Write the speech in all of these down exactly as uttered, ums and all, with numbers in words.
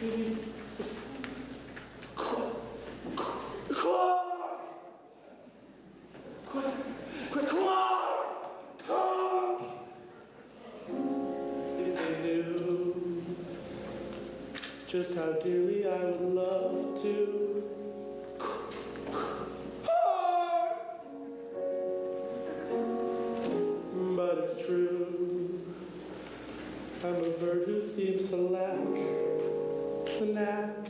Just how dearly I would love to. But it's true, I'm a bird who seems to lack the knack.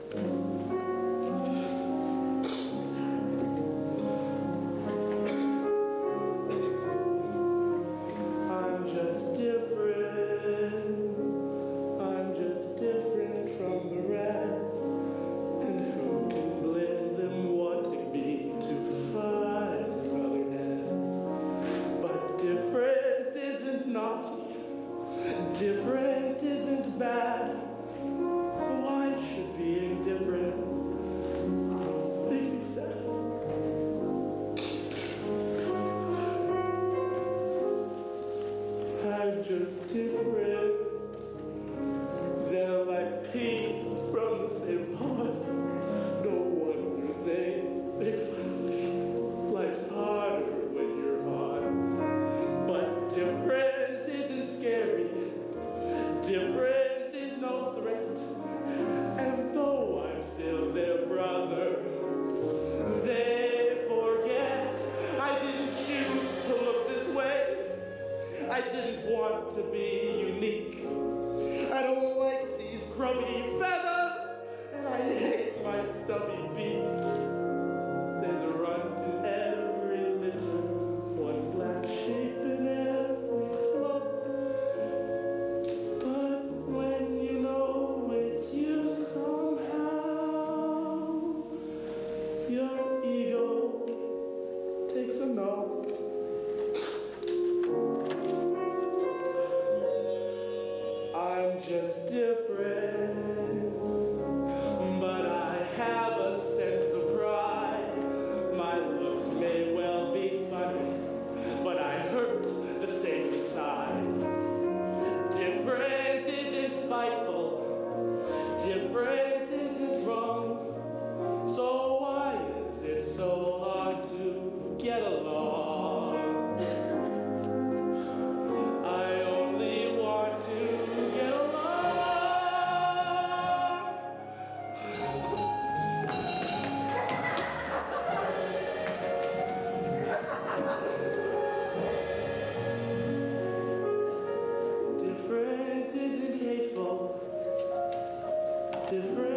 I'm just different. I'm just different from the rest, and who can blame them wanting me to find another nest? But different isn't naughty, different isn't bad, so why should being different make me sad? I'm just different. They're like peas from the same pod. No wonder they make fun of me. Life's harder when you're hard. But different isn't scary. Different is no threat. And though I'm still their brother, they forget I didn't choose to look this way. I didn't want to be unique. I don't like these grubby feathers, and I hate my stubby beak. There's a runt in every litter, one black sheep in every flock. But when you know it's you somehow, your ego takes a knock. I'm just different, but I have a sense of pride. My looks may well be funny, but I hurt the same inside. Different isn't spiteful, different isn't wrong, so why is it so hard to get along? I only want to get along. Different isn't hateful. Different